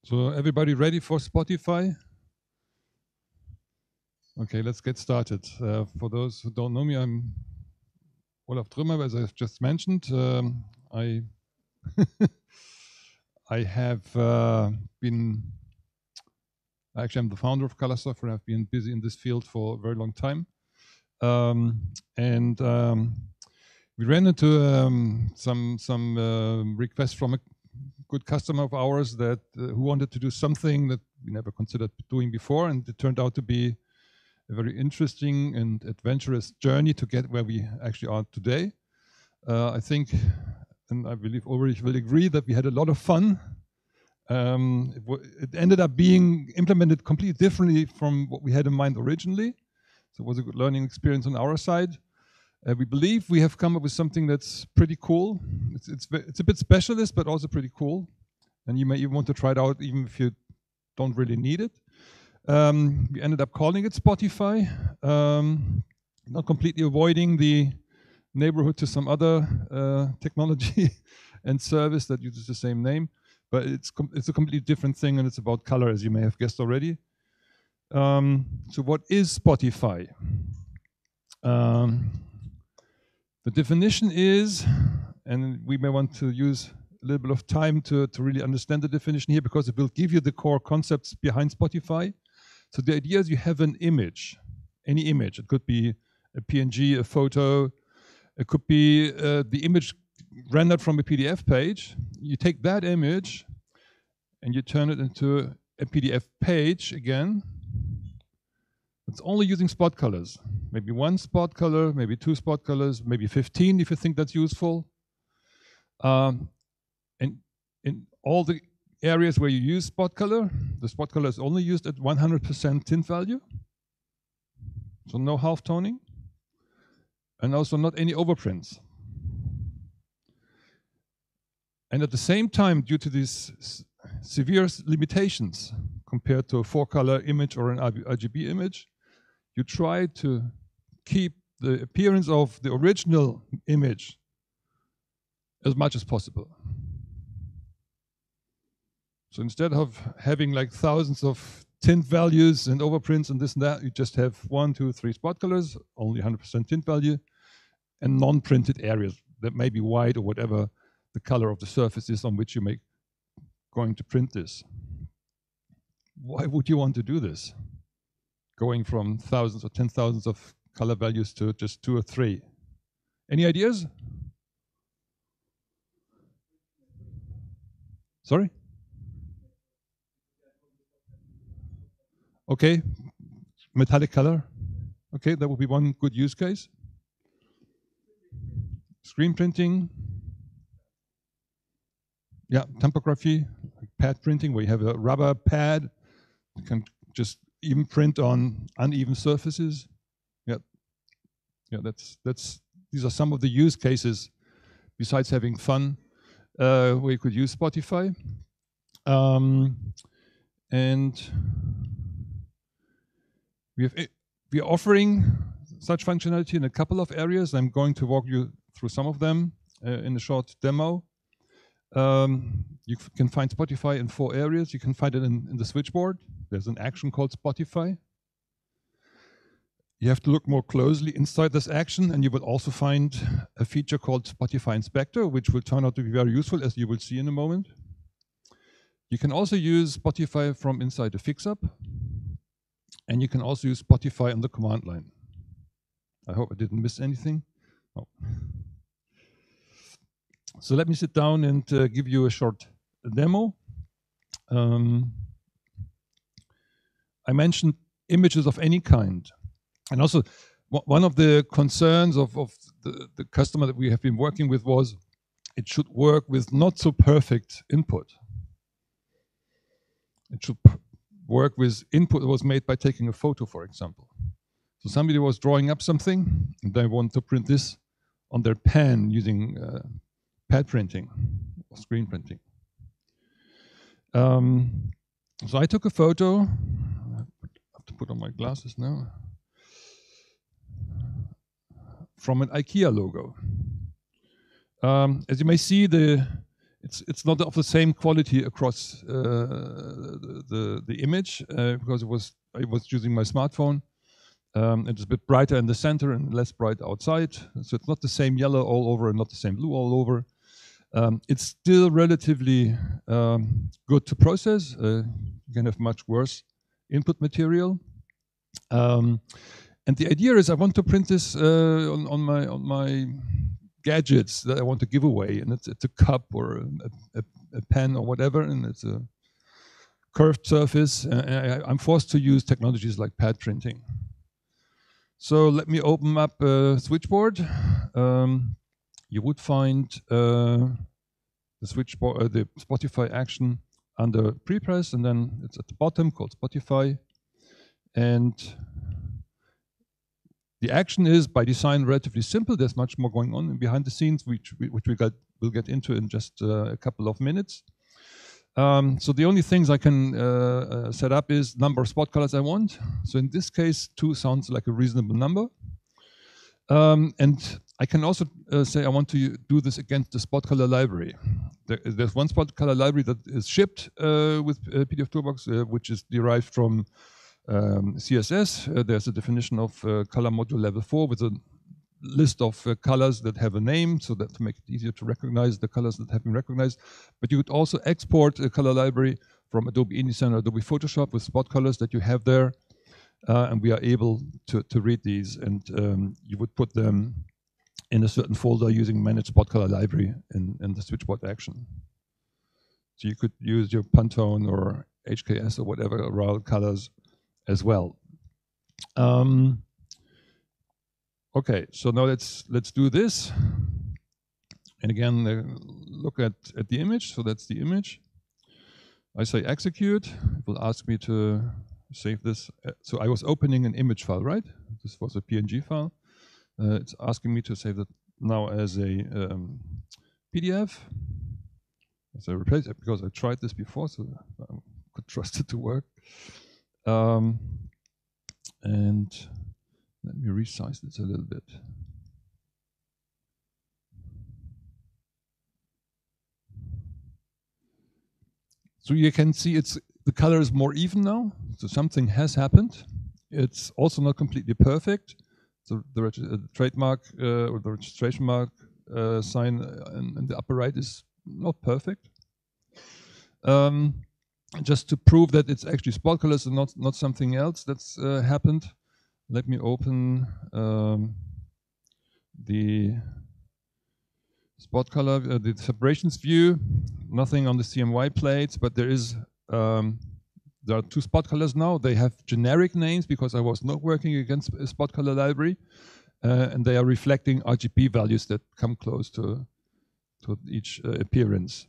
So everybody ready for Spotify? Okay, let's get started. For those who don't know me, I'm Olaf Trümmer, as I've just mentioned. I I have been, actually I'm the founder of Color Software. I've been busy in this field for a very long time. We ran into some requests from a good customer of ours that who wanted to do something that we never considered doing before, and it turned out to be a very interesting and adventurous journey to get where we actually are today. I think, and I believe Ulrich will agree, that we had a lot of fun. It ended up being implemented completely differently from what we had in mind originally. So it was a good learning experience on our side. We believe we have come up with something that's pretty cool. It's a bit specialist, but also pretty cool. And you may even want to try it out even if you don't really need it. We ended up calling it Spotify, not completely avoiding the neighborhood to some other technology and service that uses the same name, but it's a completely different thing, and it's about color, as you may have guessed already. So what is Spotify? The definition is, and we may want to use a little bit of time to really understand the definition here, because it will give you the core concepts behind Spotify. So the idea is you have an image, any image. It could be a PNG, a photo. It could be the image rendered from a PDF page. You take that image and you turn it into a PDF page again. It's only using spot colors. Maybe one spot color, maybe two spot colors, maybe 15 if you think that's useful. And in all the areas where you use spot color, the spot color is only used at 100% tint value. So no half toning. And also not any overprints. And at the same time, due to these severe limitations compared to a 4-color image or an RGB image, you try to keep the appearance of the original image as much as possible. So instead of having like thousands of tint values and overprints and this and that, you just have 1, 2, 3 spot colors, only 100% tint value, and non-printed areas that may be white or whatever the color of the surface is on which you're going to print this. Why would you want to do this? Going from thousands or 10,000s of color values to just 2 or 3. Any ideas? Sorry? Okay, metallic color. Okay, that would be one good use case. Screen printing. Yeah, typography, like pad printing, where you have a rubber pad. You can just even print on uneven surfaces. Yeah, these are some of the use cases besides having fun where you could use Spotify. And we are offering such functionality in a couple of areas. I'm going to walk you through some of them in a short demo. You can find Spotify in 4 areas. You can find it in the switchboard. There's an action called Spotify. You have to look more closely inside this action, and you will also find a feature called Spotify Inspector, which will turn out to be very useful, as you will see in a moment. You can also use Spotify from inside the fix-up, and you can also use Spotify on the command line. I hope I didn't miss anything. Oh. So let me sit down and give you a short demo. I mentioned images of any kind. And also, one of the concerns of the customer that we have been working with was it should work with not so perfect input. It should work with input that was made by taking a photo, for example. So somebody was drawing up something, and they want to print this on their pen using pad printing or screen printing. So I took a photo. I have to put on my glasses now. From an IKEA logo. As you may see, it's not of the same quality across the image because I was using my smartphone. It's a bit brighter in the center and less bright outside, so it's not the same yellow all over and not the same blue all over. It's still relatively good to process. You can have much worse input material. And the idea is I want to print this on my gadgets that I want to give away, and it's a cup or a pen or whatever, and it's a curved surface. I'm forced to use technologies like pad printing. So let me open up a switchboard. You would find the switchboard, the Spotify action under prepress, and then it's at the bottom called Spotify. And the action is by design relatively simple. There's much more going on behind the scenes, which we'll get into in just a couple of minutes. So the only things I can set up is number of spot colors I want. So in this case, 2 sounds like a reasonable number. And I can also say I want to do this against the spot color library. There's one spot color library that is shipped with PDF Toolbox, which is derived from CSS. There's a definition of color module level 4 with a list of colors that have a name, so that to make it easier to recognize the colors that have been recognized. But you could also export a color library from Adobe InDesign or Adobe Photoshop with spot colors that you have there, and we are able to read these, and you would put them in a certain folder using Manage Spot Color Library in the switchboard action. So you could use your Pantone or HKS or whatever RAL colors as well. Okay, so now let's do this. And again, look at the image. So that's the image. I say execute. It will ask me to save this. So I was opening an image file, right? This was a PNG file. It's asking me to save that now as a PDF. So I replace it because I tried this before, so I could trust it to work. And let me resize this a little bit. So you can see the color is more even now. So something has happened. It's also not completely perfect. So the trademark or the registration mark sign in the upper right is not perfect. Just to prove that it's actually spot colors and not something else that's happened, let me open the spot color, the separations view. Nothing on the CMY plates, but there are 2 spot colors now. They have generic names because I was not working against a spot color library, and they are reflecting RGB values that come close to each appearance.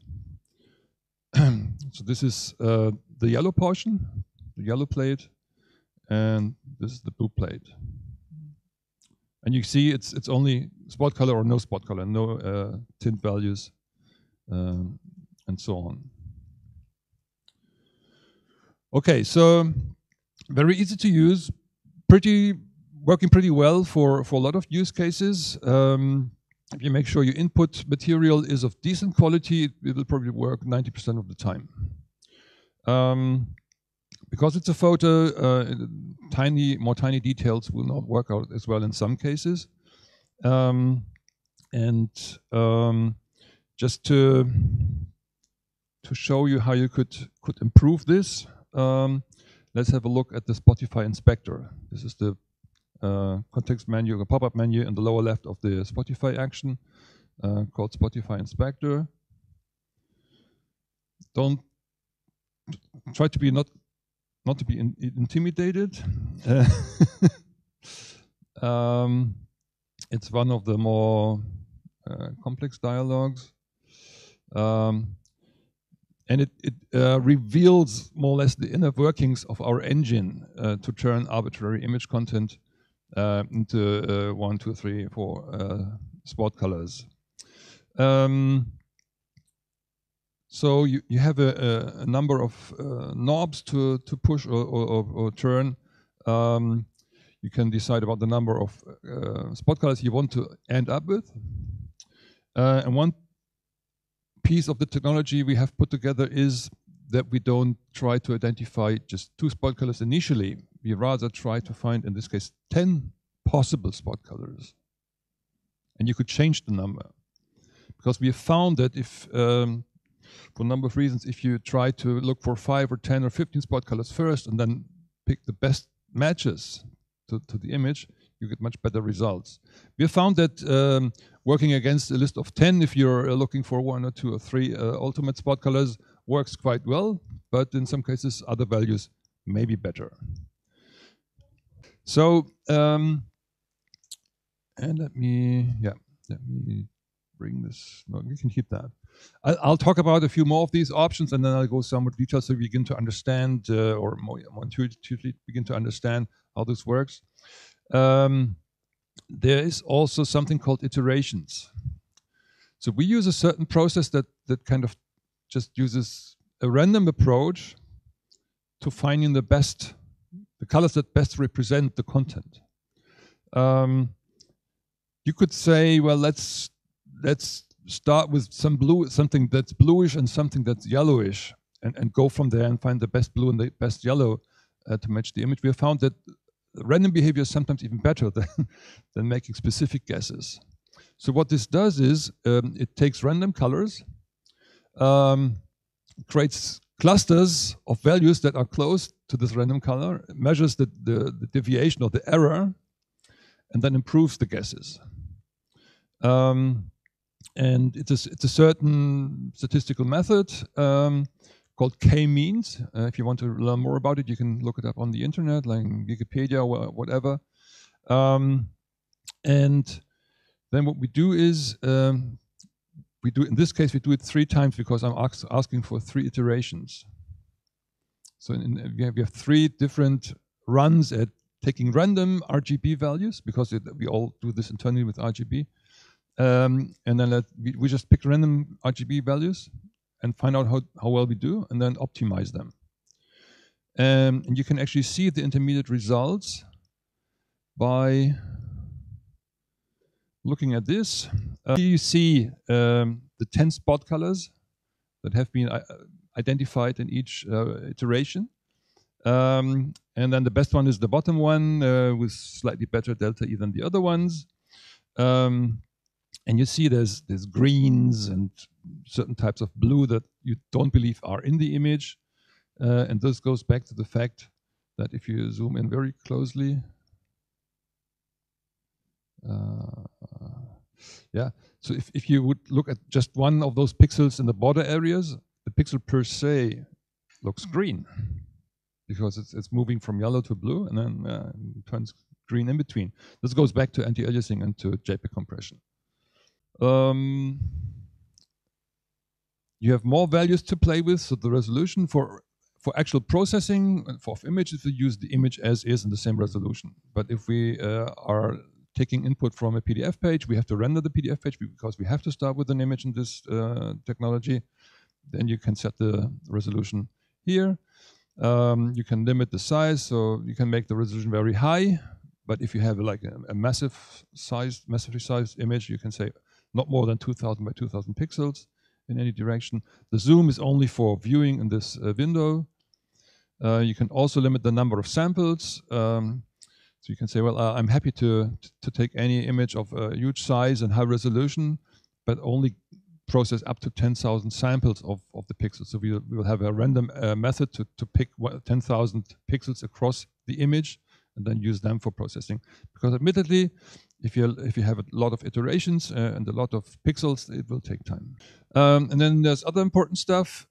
So this is the yellow portion, the yellow plate, and this is the blue plate. And you see it's only spot color or no spot color, no tint values, and so on. Okay, so very easy to use, working pretty well for a lot of use cases. If you make sure your input material is of decent quality, it will probably work 90% of the time. Because it's a photo, more tiny details will not work out as well in some cases. Just to show you how you could improve this, let's have a look at the Spotify inspector. This is the context menu, a pop-up menu in the lower left of the Spotify action called Spotify Inspector. Don't try to be not to be intimidated. It's one of the more complex dialogues, and it reveals more or less the inner workings of our engine to turn arbitrary image content into 1, 2, 3, 4 spot colors. So you have a number of knobs to push or turn. You can decide about the number of spot colors you want to end up with. And one piece of the technology we have put together is that we don't try to identify just 2 spot colors initially. We rather try to find, in this case, 10 possible spot colors. And you could change the number. Because we have found that if, for a number of reasons, if you try to look for 5 or 10 or 15 spot colors first and then pick the best matches to the image, you get much better results. We have found that working against a list of 10, if you're looking for 1 or 2 or 3 ultimate spot colors, works quite well, but in some cases other values may be better. So, and let me bring this, no, we can keep that. I'll talk about a few more of these options and then I'll go some more details so we begin to understand, or more intuitively begin to understand how this works. There is also something called iterations. So we use a certain process that kind of just uses a random approach to finding the colors that best represent the content. You could say, well, let's start with some blue, something that's bluish and something that's yellowish, and go from there and find the best blue and the best yellow to match the image. We have found that random behavior is sometimes even better than making specific guesses. So what this does is it takes random colors, creates clusters of values that are close to this random color, measures the deviation or the error, and then improves the guesses. And it's a certain statistical method called K-means. If you want to learn more about it, you can look it up on the internet, like Wikipedia or whatever. And then what we do is, in this case, we do it 3 times because I'm asking for 3 iterations. So we have 3 different runs at taking random RGB values, because we all do this internally with RGB. And then we just pick random RGB values and find out how well we do, and then optimize them. And you can actually see the intermediate results by looking at this. Here you see the 10 spot colors that have been identified in each iteration. And then the best one is the bottom one with slightly better delta E than the other ones. And you see there's greens and certain types of blue that you don't believe are in the image. And this goes back to the fact that if you zoom in very closely, so if you would look at just one of those pixels in the border areas, the pixel per se looks green because it's moving from yellow to blue and then turns green in between. This goes back to anti-aliasing and to JPEG compression. You have more values to play with, so the resolution for actual processing of images, we use the image as is in the same resolution. But if we are taking input from a PDF page, we have to render the PDF page because we have to start with an image in this technology. Then you can set the resolution here. You can limit the size, so you can make the resolution very high. But if you have like a massively sized image, you can say not more than 2000 by 2000 pixels in any direction. The zoom is only for viewing in this window. You can also limit the number of samples. So you can say, well, I'm happy to take any image of a huge size and high resolution, but only process up to 10,000 samples of the pixels. So we will have a random method to pick 10,000 pixels across the image and then use them for processing. Because admittedly, if you have a lot of iterations and a lot of pixels, it will take time. And then there's other important stuff.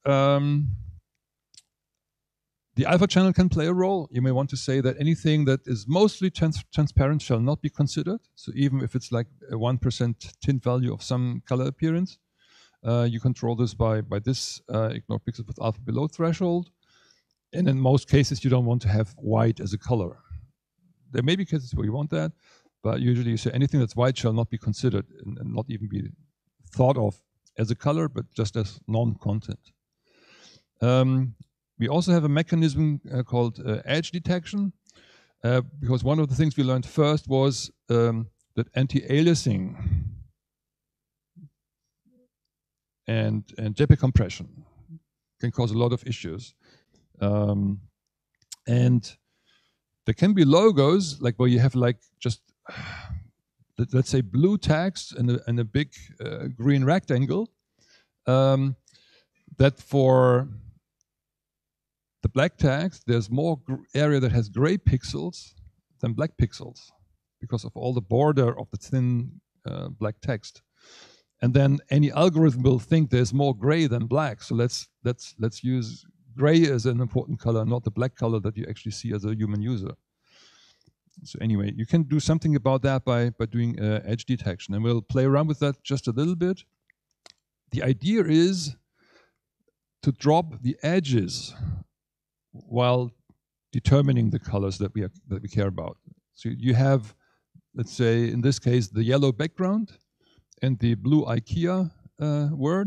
The alpha channel can play a role. You may want to say that anything that is mostly transparent shall not be considered. So even if it's like a 1% tint value of some color appearance, you control this by this ignore pixels with alpha below threshold. And in most cases, you don't want to have white as a color. There may be cases where you want that, but usually you say anything that's white shall not be considered and not even be thought of as a color, but just as non-content. We also have a mechanism called edge detection, because one of the things we learned first was that anti-aliasing and JPEG compression can cause a lot of issues. And there can be logos like where you have like just let's say blue text and a big green rectangle, that for the black text there's more area that has gray pixels than black pixels because of all the border of the thin black text. And then any algorithm will think there's more gray than black, so let's use gray as an important color, not the black color that you actually see as a human user. So anyway, you can do something about that by doing edge detection, and we'll play around with that just a little bit. The idea is to drop the edges while determining the colors that we care about. So you have, let's say in this case, the yellow background and the blue IKEA word,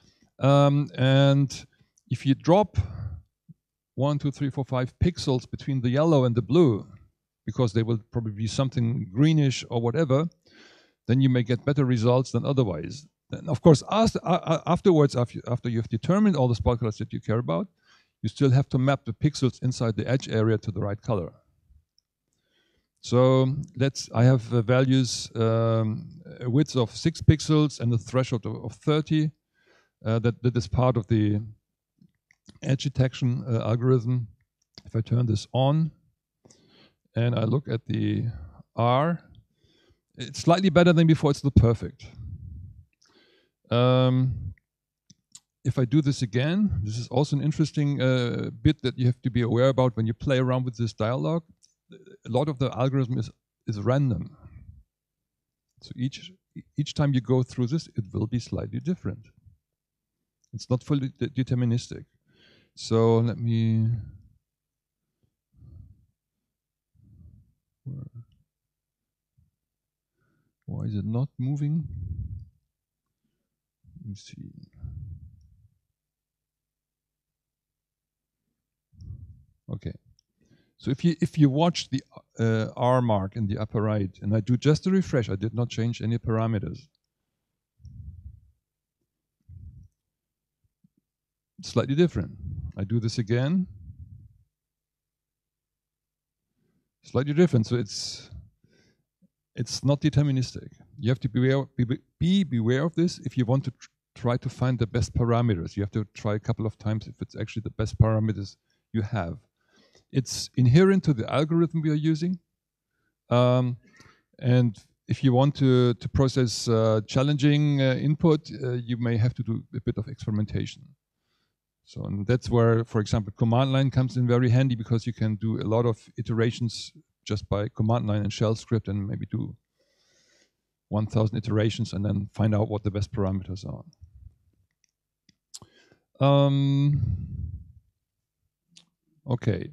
and if you drop 1, 2, 3, 4, 5 pixels between the yellow and the blue, because they will probably be something greenish or whatever, then you may get better results than otherwise. Then of course, afterwards, after you've determined all the spot colors that you care about, you still have to map the pixels inside the edge area to the right color. So I have values, a width of 6 pixels and a threshold of 30. That is part of the edge detection algorithm. If I turn this on and I look at the R, it's slightly better than before. It's not perfect. If I do this again, this is also an interesting bit that you have to be aware about when you play around with this dialog. A lot of the algorithm is random. So each time you go through this, it will be slightly different. It's not fully deterministic. So let me. Why is it not moving? Let me see. Okay. So if you watch the R mark in the upper right, and I do just a refresh, I did not change any parameters. It's slightly different. I do this again. Slightly different. So it's not deterministic. You have to beware of this if you want to try to find the best parameters. You have to try a couple of times if it's actually the best parameters you have. It's inherent to the algorithm we are using. And if you want to process challenging input, you may have to do a bit of experimentation. So and that's where, for example, command line comes in very handy, because you can do a lot of iterations just by command line and shell script, and maybe do 1,000 iterations and then find out what the best parameters are. Okay.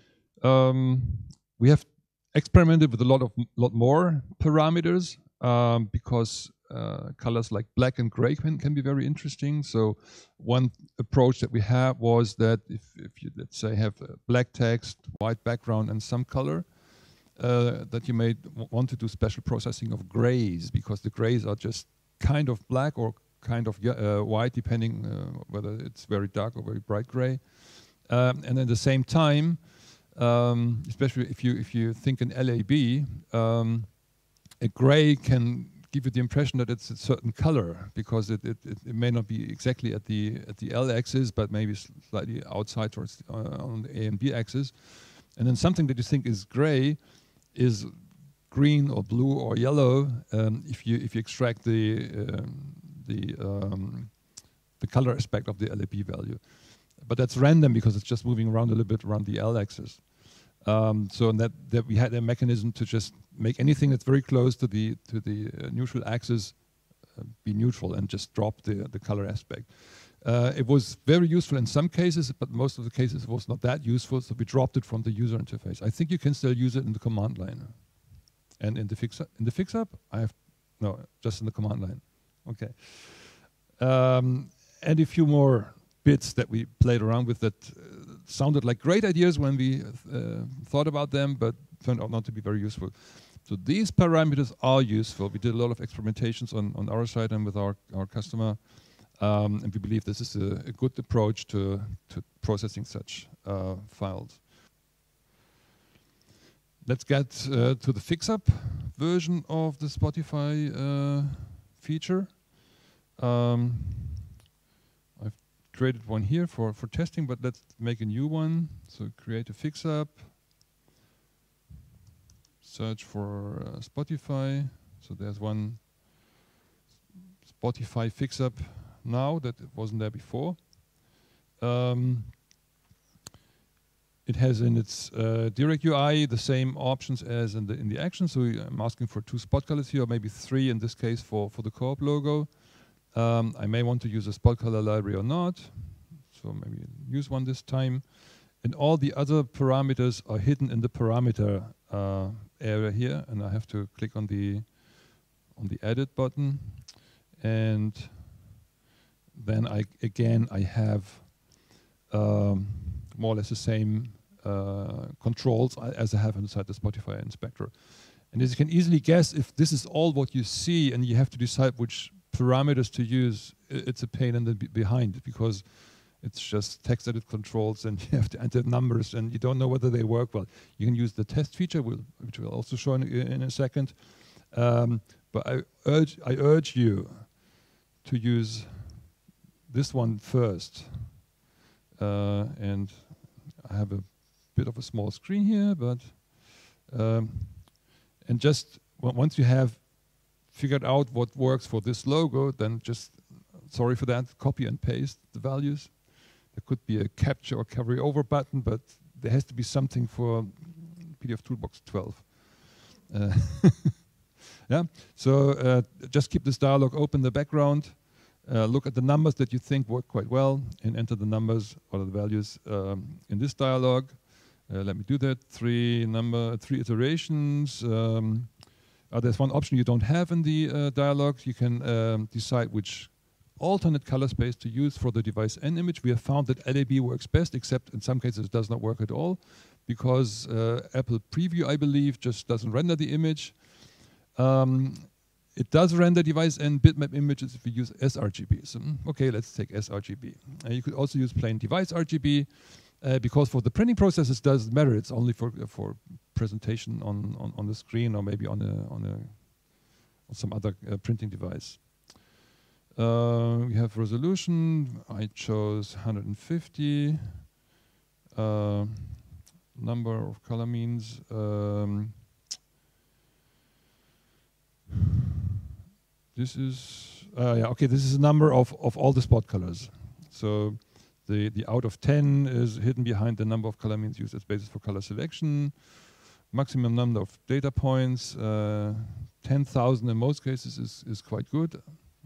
We have experimented with a lot more parameters, because colors like black and gray can be very interesting. So one approach that we had was that if you, let's say, have black text, white background, and some color, that you may want to do special processing of grays, because the grays are just kind of black or kind of white, depending whether it's very dark or very bright gray. And at the same time, especially if you think in LAB, a gray can give you the impression that it's a certain color, because it may not be exactly at the L axis, but maybe slightly outside towards on the A and B axis. And then something that you think is gray is green or blue or yellow if you extract the color aspect of the LAB value. But that's random, because it's just moving around a little bit around the L axis. So that we had a mechanism to just make anything that's very close to the neutral axis be neutral, and just drop the color aspect. It was very useful in some cases, but most of the cases it was not that useful, so we dropped it from the user interface. I think you can still use it in the command line. And in the fix-up, no, just in the command line. Okay. And a few more bits that we played around with that sounded like great ideas when we thought about them, but turned out not to be very useful. So these parameters are useful. We did a lot of experimentations on our side and with our customer. And we believe this is a good approach to processing such files. Let's get to the fix-up version of the Spotify feature. I've created one here for testing, but let's make a new one. So create a fix-up, search for Spotify. So there's one Spotify fix-up now that wasn't there before. It has in its direct UI the same options as in the action. So I'm asking for 2 spot colors here, or maybe 3 in this case for the co-op logo. I may want to use a spot color library or not. So maybe use one this time. And all the other parameters are hidden in the parameter area here. And I have to click on the edit button. And then I have more or less the same controls as I have inside the Spotify inspector. And as you can easily guess, if this is all what you see and you have to decide which parameters to use, it's a pain in the behind, because it's just text edit controls and you have to enter numbers and you don't know whether they work well. You can use the test feature, which we'll also show in a second. But I urge you to use this one first. And I have a bit of a small screen here, but and just once you have figured out what works for this logo, then just, sorry for that, copy and paste the values. There could be a capture or carry over button, but there has to be something for PDF Toolbox 12. Yeah. So just keep this dialog open in the background. Look at the numbers that you think work quite well and enter the numbers or the values in this dialog. Let me do that. 3 iterations. There's one option you don't have in the dialog. You can decide which alternate color space to use for the device N image. We have found that LAB works best, except in some cases it does not work at all, because Apple Preview, I believe, just doesn't render the image. It does render device and bitmap images if we use sRGB. So, okay, let's take sRGB. You could also use plain device RGB, because for the printing process it doesn't matter. It's only for presentation on the screen, or maybe on some other printing device. We have resolution. I chose 150. Number of color means. This is okay. This is a number of all the spot colors. So the out of 10 is hidden behind the number of color means used as basis for color selection. Maximum number of data points, 10,000 in most cases is quite good.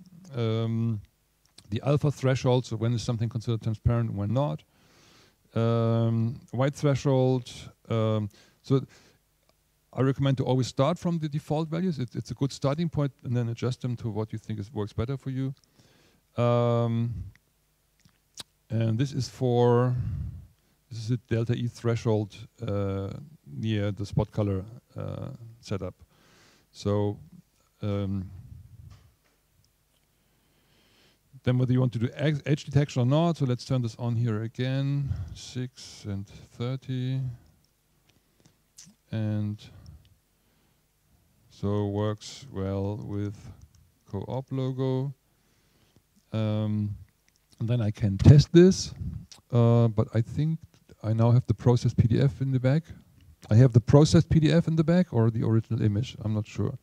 The alpha threshold, so when is something considered transparent and when not. White threshold. So I recommend to always start from the default values. It's a good starting point, and then adjust them to what you think works better for you. And this is a delta E threshold near the spot color setup. So then whether you want to do edge detection or not, so let's turn this on here again, 6 and 30. And so works well with co-op logo. And then I can test this, but I think I now have the processed PDF in the back. I have the processed PDF in the back or the original image, I'm not sure.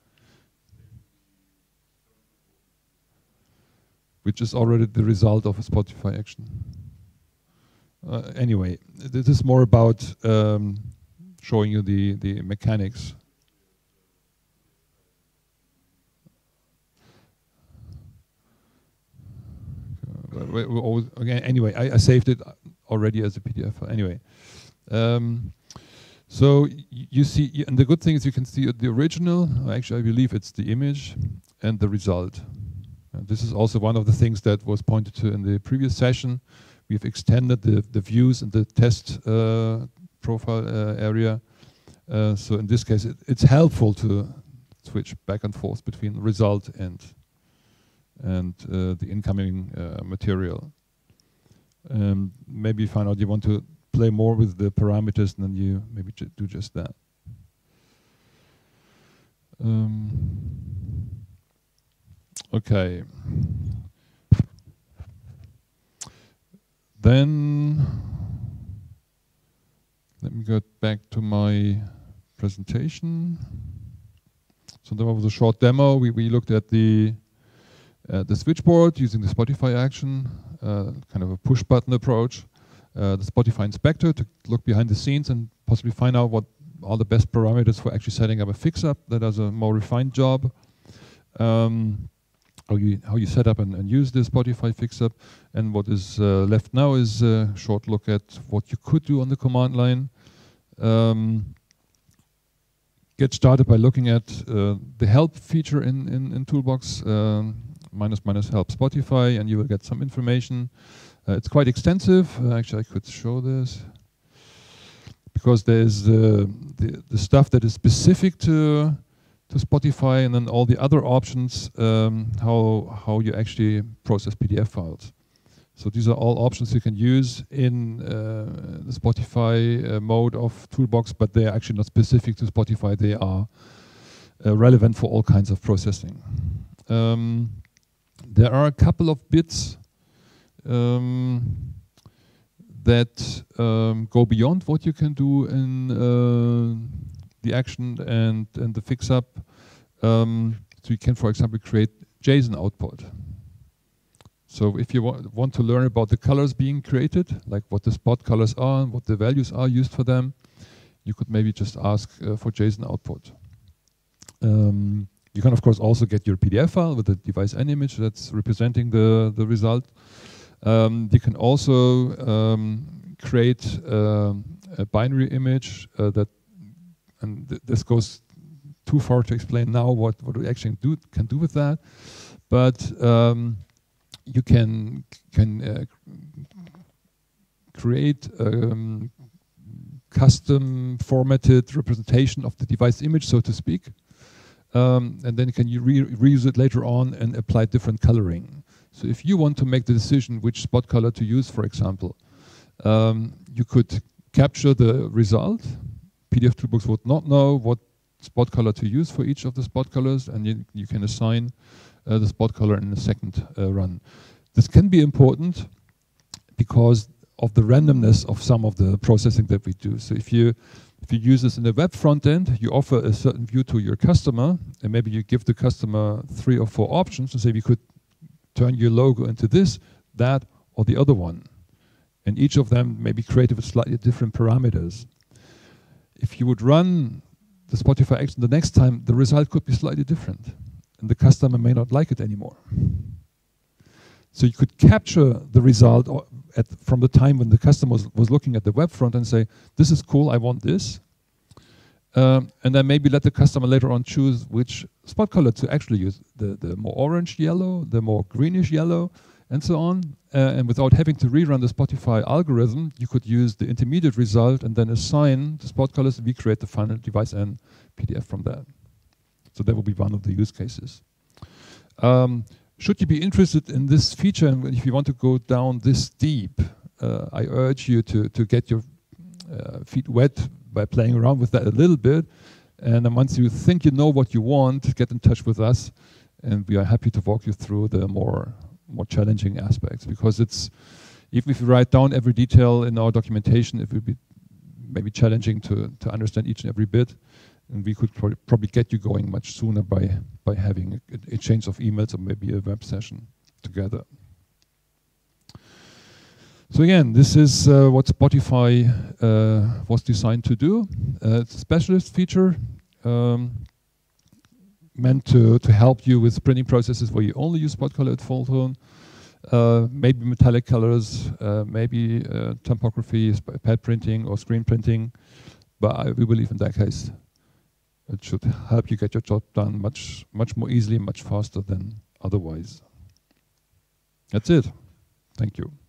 Which is already the result of a Spotify action. Anyway, this is more about showing you the mechanics. Again, anyway, I saved it already as a PDF. Anyway, so you see, and the good thing is you can see the original. Actually, I believe it's the image and the result. This is also one of the things that was pointed to in the previous session. We've extended the views and the test profile area. So in this case, it's helpful to switch back and forth between result and and the incoming material. Maybe find out you want to play more with the parameters, and then you maybe do just that. Okay. Then let me get back to my presentation. So there was a short demo. We looked at the switchboard using the Spotify action, kind of a push button approach. The Spotify inspector to look behind the scenes and possibly find out what are the best parameters for actually setting up a fix-up that does a more refined job. How you set up and use the Spotify fix-up. And what is left now is a short look at what you could do on the command line. Get started by looking at the help feature in Toolbox, -- help Spotify, and you will get some information. It's quite extensive. Actually, I could show this because there's the stuff that is specific to Spotify, and then all the other options, how you actually process PDF files. So these are all options you can use in the Spotify mode of Toolbox, but they are actually not specific to Spotify. They are relevant for all kinds of processing. There are a couple of bits that go beyond what you can do in the action and the fix-up. So you can, for example, create JSON output. So if you want to learn about the colors being created, like what the spot colors are and what the values are used for them, you could maybe just ask for JSON output. You can, of course, also get your PDF file with the device N image that's representing the result. You can also create a binary image and this goes too far to explain now what we actually can do with that. But you can create custom formatted representation of the device image, so to speak. And then you can reuse it later on and apply different coloring. So if you want to make the decision which spot color to use, for example, you could capture the result. PDF Toolbox would not know what spot color to use for each of the spot colors, and you can assign the spot color in the second run. This can be important because of the randomness of some of the processing that we do. So if you use this in the web front end, you offer a certain view to your customer, and maybe you give the customer 3 or 4 options and say, we could turn your logo into this, that, or the other one. And each of them may be created with slightly different parameters. If you would run the Spotify action the next time, the result could be slightly different, and the customer may not like it anymore. So you could capture the result from the time when the customer was looking at the web front and say, this is cool, I want this. And then maybe let the customer later on choose which spot color to actually use, the more orange yellow, the more greenish yellow, and so on. And without having to rerun the Spotify algorithm, you could use the intermediate result and then assign the spot colors and recreate the final device and PDF from that. So that will be one of the use cases. Should you be interested in this feature, and if you want to go down this deep, I urge you to get your feet wet by playing around with that a little bit. And then once you think you know what you want, get in touch with us, and we are happy to walk you through the more challenging aspects. Because even if you write down every detail in our documentation, it will be maybe challenging to understand each and every bit. And we could probably get you going much sooner by having a exchange of emails or maybe a web session together. So again, this is what Spotify was designed to do. It's a specialist feature meant to help you with printing processes where you only use spot color at full tone, maybe metallic colors, maybe typography, pad printing or screen printing. But we believe in that case, it should help you get your job done much more easily, much faster than otherwise. That's it. Thank you.